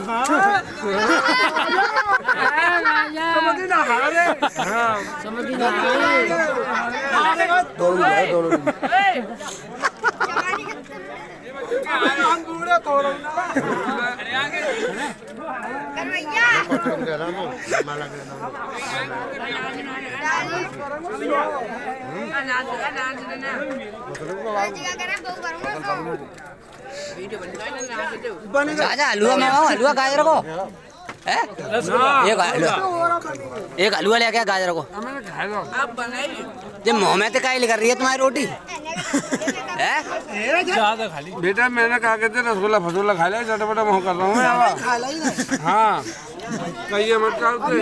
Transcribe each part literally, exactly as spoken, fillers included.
समझी ना हारे समझी ना हारे दोनों दोनों हम दूरे थोड़ा ना करवैया माला के नाम अनाज अनाज ना जगह करें बहु करूंगा वीडियो बनेगा जा हलवा मंगाओ हलवा गाजर को है एक हलवा एक हलवा ले क्या गाजर को आप बनाइए ये मुंह में तो काहे कर रही है तुम्हारी रोटी है ज्यादा खाली बेटा मैंने कहा कहते रसगुल्ला फसगुल्ला खा लिया चटपटा मुंह कर रहा हूँ मैं हाँ कहिए मत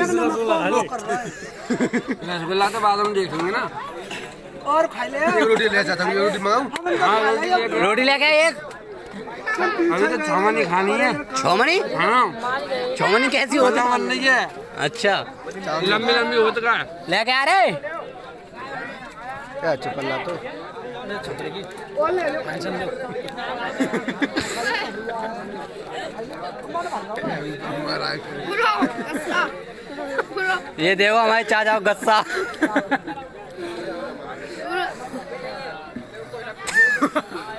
रसगुल्ला तो बाद में देखेंगे ना और खा ले रोटी ले जाता हूँ रोटी मंगाऊं रोटी लेके एक अभी तो छमनी खानी है छमनी हाँ छमनी कैसी होती है नहीं है अच्छा लंबी लंबी होती का लेके आ रहे क्या चपल्ला तो ये देखो हमारे चाचा गस्सा